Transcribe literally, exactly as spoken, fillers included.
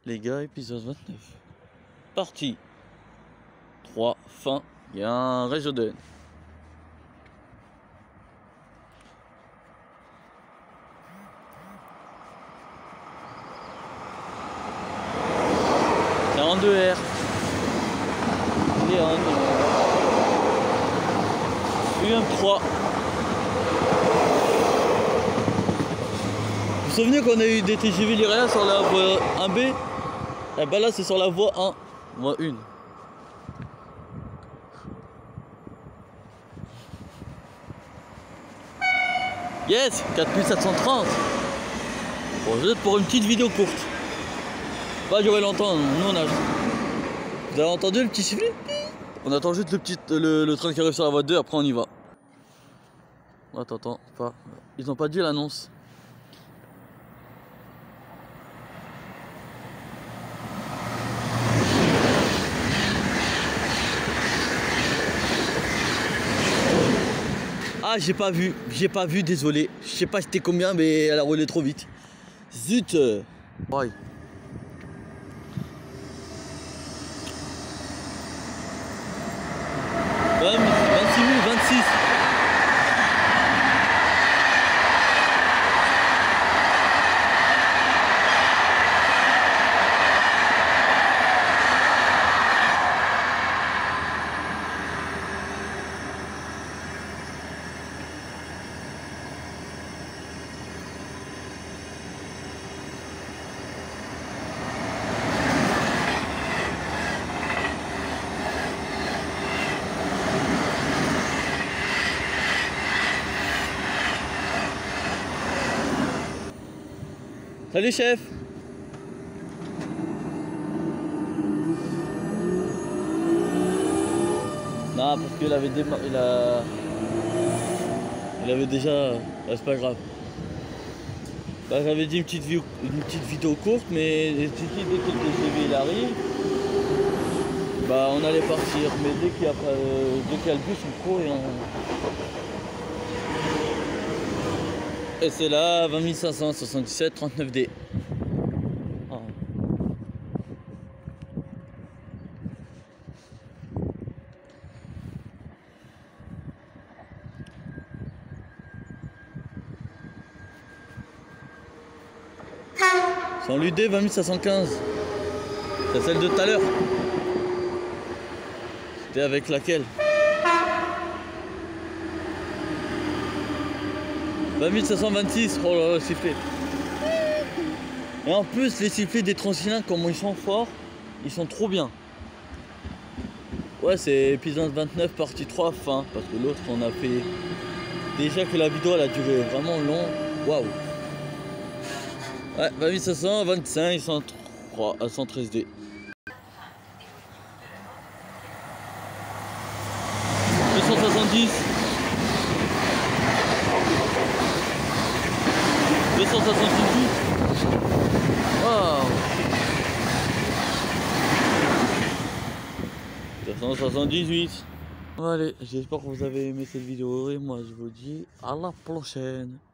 les gars, épisode vingt-neuf. Partie trois, fin. Il y a un réseau de haine. quarante-deux R. Léon. U M trois. Vous vous souvenez qu'on a eu des T G V Lyria sur la voie un B? Et bah là c'est sur la voie un, voie un. Yes, quatre mille sept cent trente. Bon, vous êtes pour une petite vidéo courte. Pas durer longtemps, nous on a... Vous avez entendu le petit sifflet? On attend juste le petit le, le train qui arrive sur la voie deux, après on y va. Attends, attends, pas. Ils ont pas dit l'annonce. Ah, j'ai pas vu, j'ai pas vu, désolé. Je sais pas c'était combien, mais elle a roulé trop vite. Zut. Ouais. vingt-six mille, vingt-six. Salut chef. Non, parce qu'il avait démarré, il a... Il avait déjà... Ah, c'est pas grave. Bah, j'avais dit une petite, vidéo... une petite vidéo courte, mais dès que le T G V il arrive, bah on allait partir. Mais dès qu'il y a, euh, dès qu'il y a le bus, on court et on... Et c'est là, vingt mille cinq cent soixante-dix-sept, trente-neuf D. Oh. Sans l'U D vingt mille cinq cent quinze. C'est celle de tout à l'heure. C'était avec laquelle? vingt mille cinq cent vingt-six, oh là là, le sifflet. Et en plus, les sifflets des Transiliens, comment ils sont forts, ils sont trop bien. Ouais, c'est épisode vingt-neuf, partie trois, fin. Parce que l'autre, on a fait... Déjà que la vidéo, elle a duré vraiment long. Waouh. Ouais, vingt mille cinq cent vingt-cinq, cent trois, à cent treize D. deux cent soixante-dix. deux cent soixante-dix-huit. Waouh. deux cent soixante-dix-huit. Allez, j'espère que vous avez aimé cette vidéo et moi je vous dis à la prochaine.